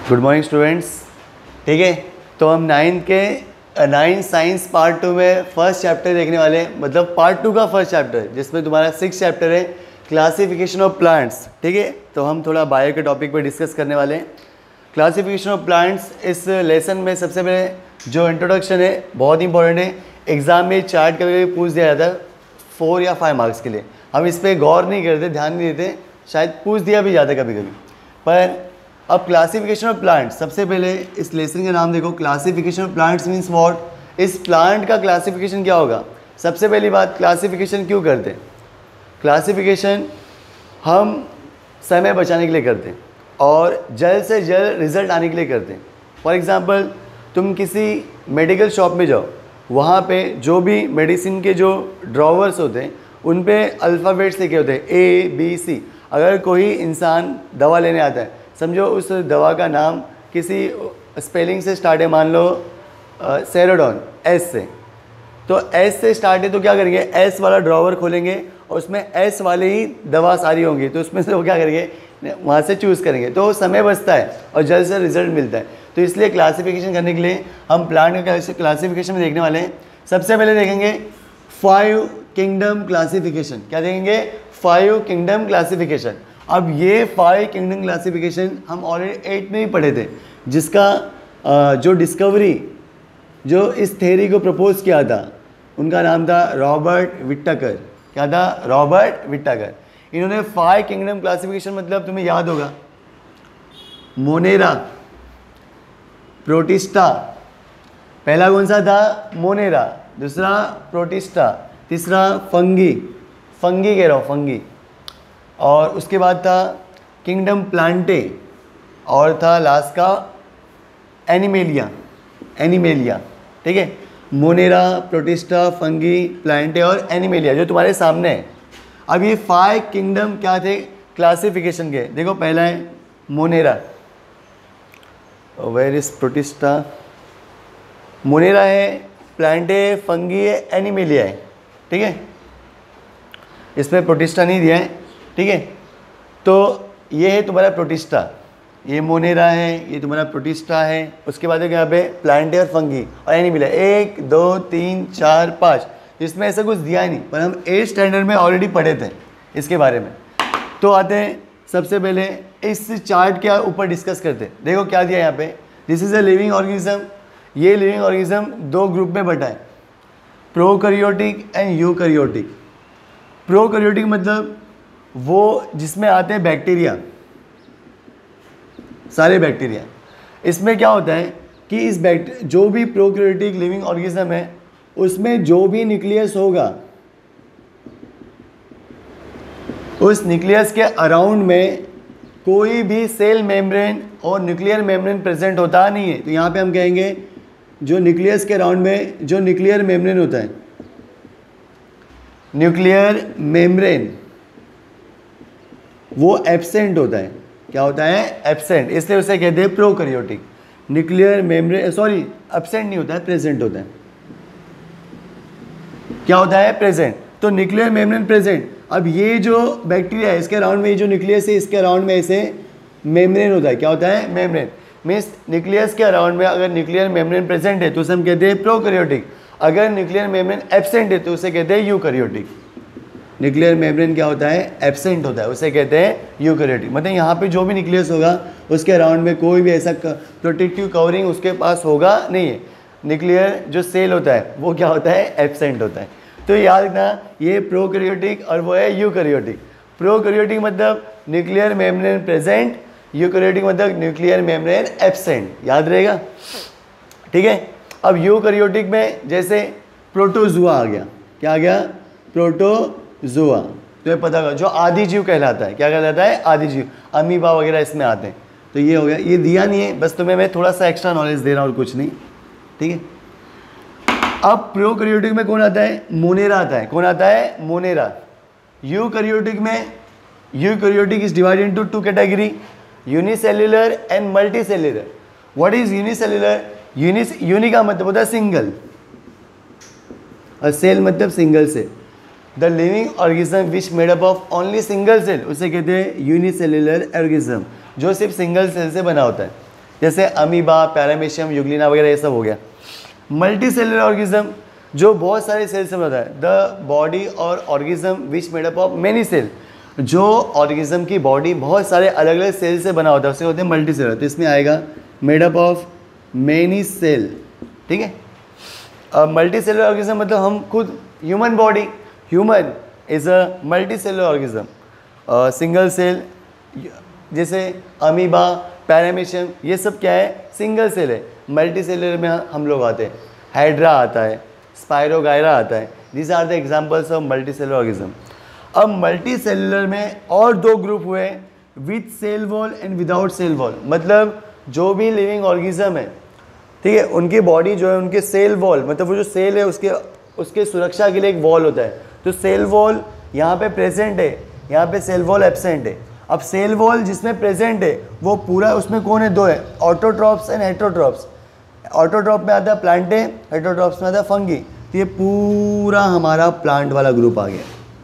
Good morning students. ठीक है, तो हम नाइन्थ साइंस पार्ट 2 में फर्स्ट चैप्टर देखने वाले हैं, मतलब पार्ट 2 का फर्स्ट चैप्टर, जिसमें तुम्हारा 6 चैप्टर है क्लासिफिकेशन ऑफ प्लांट्स। ठीक है, तो हम थोड़ा बायो के टॉपिक पर डिस्कस करने वाले हैं। क्लासिफिकेशन ऑफ प्लांट्स इस लेसन में सबसे पहले जो इंट्रोडक्शन है बहुत इंपॉर्टेंट है। एग्जाम में चार्ट कभी पूछ दिया जाता है 4 या 5 मार्क्स के लिए, हम इस पर गौर नहीं करते, ध्यान नहीं देते, शायद पूछ दिया भी जाता कभी कभी। पर अब क्लासिफिकेशन ऑफ प्लांट्स, सबसे पहले इस लेसन का नाम देखो, classification of plants means what. इस प्लांट का क्लासिफिकेशन क्या होगा। सबसे पहली बात, क्लासिफिकेशन क्यों करते हैं। क्लासिफिकेशन हम समय बचाने के लिए करते हैं और जल्द से जल्द रिजल्ट आने के लिए करते हैं। फॉर एग्जांपल, तुम किसी मेडिकल शॉप में जाओ, वहाँ पे जो भी मेडिसिन के जो ड्रॉवर्स होते हैं उन पे अल्फ़ाबेट्स लिखे होते हैं ABC। अगर कोई इंसान दवा लेने आता है, समझो उस दवा का नाम किसी स्पेलिंग से स्टार्ट है, मान लो सेरोडॉन S से, तो S से स्टार्ट है, तो क्या करेंगे, S वाला ड्रॉवर खोलेंगे और उसमें S वाले ही दवा सारी होंगी, तो उसमें से वो क्या करेंगे, वहाँ से चूज़ करेंगे, तो समय बचता है और जल्द से रिजल्ट मिलता है। तो इसलिए क्लासिफिकेशन करने के लिए हम प्लांट का क्लासिफिकेशन में देखने वाले हैं। सबसे पहले देखेंगे 5 किंगडम क्लासिफिकेशन। क्या देखेंगे, 5 किंगडम क्लासिफिकेशन। अब ये 5 किंगडम क्लासिफिकेशन हम ऑलरेडी 8 में ही पढ़े थे, जिसका जो डिस्कवरी, जो इस थ्योरी को प्रपोज किया था, उनका नाम था रॉबर्ट विट्टाकर। क्या था, रॉबर्ट विट्टाकर। इन्होंने 5 किंगडम क्लासिफिकेशन, मतलब तुम्हें याद होगा, मोनेरा, प्रोटिस्टा, पहला कौन सा था, मोनेरा, दूसरा प्रोटिस्टा, तीसरा फंगी कह रहा हूँ, फंगी, और उसके बाद था किंगडम प्लांटे, और था लास्ट का एनिमेलिया। ठीक है, मोनेरा, प्रोटिस्टा, फंगी, प्लांटे और एनिमेलिया जो तुम्हारे सामने है। अब ये 5 किंगडम क्या थे क्लासिफिकेशन के, देखो पहला है Monera, where is Protista, Monera है, प्लांटे है, फंगी है, एनिमेलिया है। ठीक है, इसमें प्रोटिस्टा नहीं दिया है। ठीक है, तो ये है तुम्हारा प्रोटिस्टा, ये मोनेरा है, ये तुम्हारा प्रोटिस्टा है। उसके बाद यहाँ पे प्लांटे और फंगी और एनिमेलिया, 1 2 3 4 5, इसमें ऐसा कुछ दिया ही नहीं, पर हम 8th स्टैंडर्ड में ऑलरेडी पढ़े थे इसके बारे में। तो आते हैं सबसे पहले इस चार्ट के ऊपर डिस्कस करते हैं। देखो क्या दिया यहाँ पे, this is a living organism. ये लिविंग ऑर्गेनिज्म 2 ग्रुप में बटा है, प्रोकैरियोटिक एंड यूकैरियोटिक। प्रोकैरियोटिक मतलब वो जिसमें आते हैं बैक्टीरिया, सारे बैक्टीरिया। इसमें क्या होता है कि इस जो भी प्रोकैरियोटिक लिविंग ऑर्गेनिज्म है, उसमें जो भी न्यूक्लियस होगा, उस न्यूक्लियस के अराउंड में कोई भी सेल मेम्ब्रेन और न्यूक्लियर मेम्ब्रेन प्रेजेंट होता नहीं है। तो यहाँ पे हम कहेंगे जो न्यूक्लियस के अराउंड में जो न्यूक्लियर मेम्ब्रेन होता है, न्यूक्लियर मेम्ब्रेन, वो एब्सेंट होता है। क्या होता है, एब्सेंट, इसलिए उसे कहते हैं prokaryotic. Nuclear membrane, sorry, absent नहीं होता है, प्रेजेंट होता है। क्या होता है, प्रेजेंट। तो न्यूक्लियर मेम्ब्रेन प्रेजेंट। अब ये जो बैक्टीरिया है, इसके अराउंड में ये जो न्यूक्लियस है, इसके अराउंड में ऐसे मेम्ब्रेन होता है। क्या होता है, मेम्ब्रेन। मीन्स न्यूक्लियस के अराउंड में अगर न्यूक्लियर मेम्ब्रेन प्रेजेंट है तो उसे हम कहते हैं प्रोकैरियोटिक। अगर न्यूक्लियर मेम्ब्रेन एब्सेंट है तो उसे कहते हैं यूकैरियोटिक। न्यूक्लियर मेम्ब्रेन क्या होता है, एब्सेंट होता है, उसे कहते हैं यूकैरियोटिक। मतलब यहाँ पे जो भी न्यूक्लियस होगा उसके अराउंड में कोई भी ऐसा प्रोटेक्टिव कवरिंग उसके पास होगा नहीं है। न्यूक्लियर जो सेल होता है वो क्या होता है, एब्सेंट होता है। तो याद रखना, ये प्रोकैरियोटिक और वो है यूकैरियोटिक। प्रोकैरियोटिक मतलब न्यूक्लियर मेम्ब्रेन प्रेजेंट, यूकैरियोटिक मतलब न्यूक्लियर मेम्ब्रेन एब्सेंट। याद रहेगा, ठीक है। अब यूकैरियोटिक में जैसे प्रोटोजुआ आ गया। क्या आ गया, प्रोटोजुआ। तो ये पता होगा, जो आदि जीव कहलाता है। क्या कहलाता है, आदि जीव। अमीबा वगैरह इसमें आते हैं। तो ये हो गया, ये दिया नहीं है, बस तुम्हें मैं थोड़ा सा एक्स्ट्रा नॉलेज दे रहा हूँ और कुछ नहीं। ठीक है, अब प्रोकैरियोटिक में कौन आता है, मोनेरा आता है। कौन आता है, मोनेरा। यूकैरियोटिक में, eukaryotic is divided into 2 category, unicellular and multicellular. What is unicellular, uni का मतलब होता है सिंगल, और सेल मतलब सिंगल से। The living organism which made up of only single cell, उसे कहते हैं यूनिसेल्युलर ऑर्गेनिज्म, जो सिर्फ सिंगल सेल से बना होता है। जैसे अमीबा, पैरामीशियम, यूग्लिना वगैरह ये सब हो गया। मल्टी सेलुलर ऑर्गेनिज्म जो बहुत सारे सेल से बनता है, द बॉडी और organism which made up of many cell, जो ऑर्गेनिज्म की बॉडी बहुत सारे अलग अलग सेल से बना होता है उसे होते हैं मल्टी सेलुलर। तो इसमें आएगा made up of many cell, ठीक है। अब मल्टी सेलुलर ऑर्गेनिज्म मतलब हम खुद human body, human is a multicellular organism. Single cell जैसे अमीबा, पैरामीशियम ये सब क्या है, सिंगल सेल है। मल्टी सेलुलर में हम लोग आते हैं, हाइड्रा आता है, स्पायरोगायरा आता है। These are the examples of multicellular organism. अब मल्टी सेलुलर में और दो ग्रुप हुए, with cell wall and without cell wall. मतलब जो भी लिविंग ऑर्गेनिज्म है, ठीक है, उनकी बॉडी जो है, उनके सेल वॉल मतलब वो जो सेल है उसके सुरक्षा के लिए एक वॉल होता है। तो सेल वॉल यहाँ पे प्रेजेंट है, यहाँ पे सेल वॉल एब्सेंट है। अब सेल वॉल जिसमें प्रेजेंट है वो पूरा, उसमें कौन है, दो है, ऑटोट्रॉप्स एंड हेटेरोट्रॉप्स। ऑटोट्रॉप में आता है प्लांटे, हेटेरोट्रॉप्स में आता है फंगी। तो ये पूरा हमारा प्लांट वाला ग्रुप आ गया,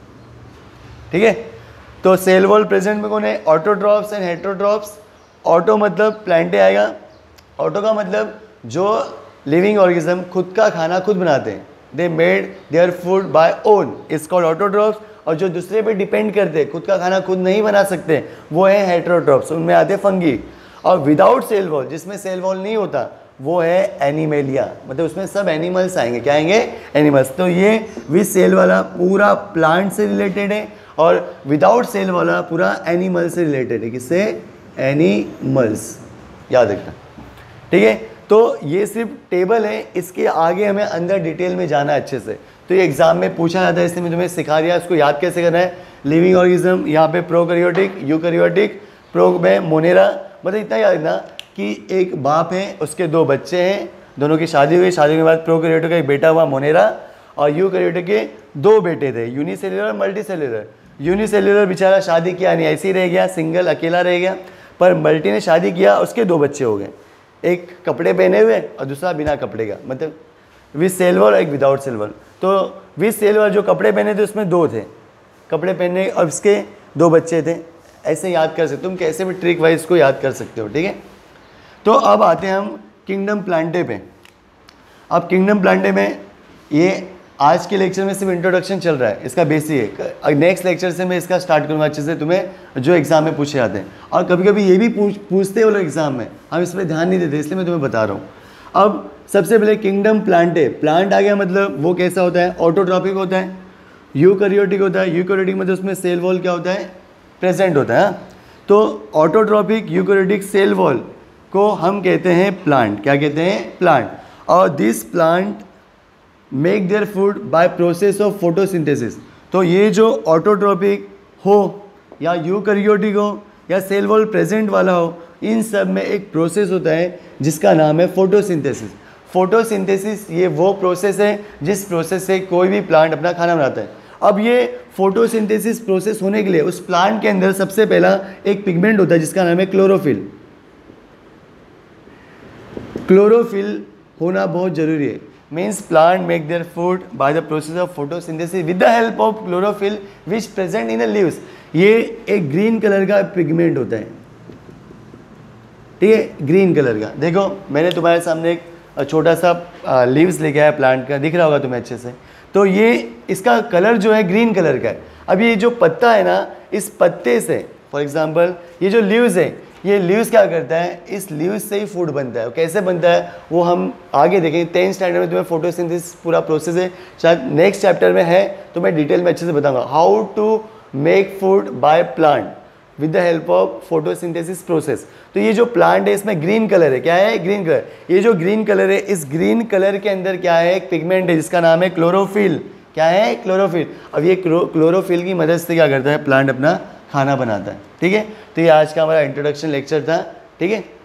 ठीक है। तो सेल वॉल प्रेजेंट में कौन है, ऑटोट्रॉप्स एंड हेटेरोट्रॉप्स। ऑटो मतलब प्लांटे आएगा, ऑटो का मतलब जो लिविंग ऑर्गेनिज्म खुद का खाना खुद बनाते हैं, they made their food by own, it's called autotrophs. और जो दूसरे पे डिपेंड करते हैं, खुद का खाना खुद नहीं बना सकते, वो है हेटेरोट्रॉप्स, उनमें आते हैं फंगी। और विदाउट सेल वॉल, जिसमें सेल वॉल नहीं होता, वो है एनिमेलिया, मतलब उसमें सब एनिमल्स आएंगे। क्या आएंगे, एनिमल्स। तो ये विद सेल वाला पूरा प्लांट से रिलेटेड है और विदाउट सेल वाला पूरा एनिमल से रिलेटेड है। किससे, एनिमल्स, याद रखना, ठीक है। तो ये सिर्फ टेबल है, इसके आगे हमें अंदर डिटेल में जाना है अच्छे से। तो ये एग्जाम में पूछा जाता है, इसलिए मैं तुम्हें सिखा दिया इसको याद कैसे करना है। लिविंग ऑर्गेनिज्म, यहाँ पे प्रोकैरियोटिक, यूकैरियोटिक, प्रो में मोनेरा। मतलब इतना याद रखना कि एक बाप है, उसके दो बच्चे हैं, दोनों की शादी हुई, शादी के बाद प्रोकैरियोटिक का एक बेटा हुआ मोनेरा, और यूकैरियोटिक के दो बेटे थे, यूनिसेल्युलर, मल्टी सेल्युलर। यूनिसेल्युलर बेचारा शादी किया नहीं, ऐसे ही रह गया, सिंगल अकेला रह गया। पर मल्टी ने शादी किया, उसके दो बच्चे हो गए, एक कपड़े पहने हुए और दूसरा बिना कपड़े का, मतलब विथ सेल वॉल और एक विदाउट सेल वॉल। तो विथ सेल वॉल जो कपड़े पहने थे उसमें दो थे, कपड़े पहने और उसके दो बच्चे थे। ऐसे याद कर सकते हो, तुम कैसे भी ट्रिक वाइज को याद कर सकते हो, ठीक है। तो अब आते हैं हम किंगडम प्लांटे पे। अब किंगडम प्लांटे में ये आज के लेक्चर में सिर्फ इंट्रोडक्शन चल रहा है, इसका बेसिक है। नेक्स्ट लेक्चर से मैं इसका स्टार्ट करूँगा अच्छे से, तुम्हें जो एग्जाम में पूछे जाते हैं। और कभी कभी ये भी पूछते हैं वो लोग एग्जाम में, हम इस पर ध्यान नहीं देते, इसलिए मैं तुम्हें बता रहा हूँ। अब सबसे पहले किंगडम प्लांटे, प्लांट आ गया, मतलब वो कैसा होता है, ऑटोट्रॉपिक होता है, यूकैरियोटिक होता है। यूकैरियोटिक मतलब उसमें सेल वॉल क्या होता है, प्रेजेंट होता है। तो ऑटोट्रॉपिक, यूकैरियोटिक, सेल वॉल को हम कहते हैं प्लांट। क्या कहते हैं, प्लांट। और this plant make their food by process of photosynthesis. तो ये जो ऑटोट्रॉपिक हो या यूकैरियोटिक हो या सेल वॉल प्रेजेंट वाला हो, इन सब में एक प्रोसेस होता है जिसका नाम है फोटोसिंथेसिस। फोटोसिंथेसिस ये वो प्रोसेस है जिस प्रोसेस से कोई भी प्लांट अपना खाना बनाता है। अब ये फोटोसिंथेसिस प्रोसेस होने के लिए उस प्लांट के अंदर सबसे पहला एक पिगमेंट होता है जिसका नाम है क्लोरोफिल। क्लोरोफिल होना बहुत जरूरी है। Means plant make their food by the process of photosynthesis with the help of chlorophyll which present in the leaves. ये एक ग्रीन कलर का पिगमेंट होता है, ठीक है, ग्रीन कलर का। देखो मैंने तुम्हारे सामने एक छोटा सा लीव्स लेके आया प्लांट का, दिख रहा होगा तुम्हें अच्छे से। तो ये इसका कलर जो है ग्रीन कलर का है। अब ये जो पत्ता है ना, इस पत्ते से फॉर एग्जांपल ये जो लीव्स है, ये लीव्स क्या करता है, इस लीव्स से ही फूड बनता है। कैसे बनता है वो हम आगे देखेंगे। 10th स्टैंडर्ड में तुम्हें फोटोसिंथेसिस पूरा प्रोसेस है, शायद नेक्स्ट चैप्टर में है, तो मैं डिटेल में अच्छे से बताऊंगा how to make food by plant with the help of photosynthesis process. तो ये जो प्लांट है इसमें ग्रीन कलर है, क्या है, ग्रीन कलर। ये जो ग्रीन कलर है, इस ग्रीन कलर के अंदर क्या है, एक पिगमेंट है जिसका नाम है क्लोरोफिल। क्या है, क्लोरोफिल। अब ये क्लोरोफिल की मदद से क्या करता है, प्लांट अपना खाना बनाता है, ठीक है। तो ये आज का हमारा इंट्रोडक्शन लेक्चर था, ठीक है।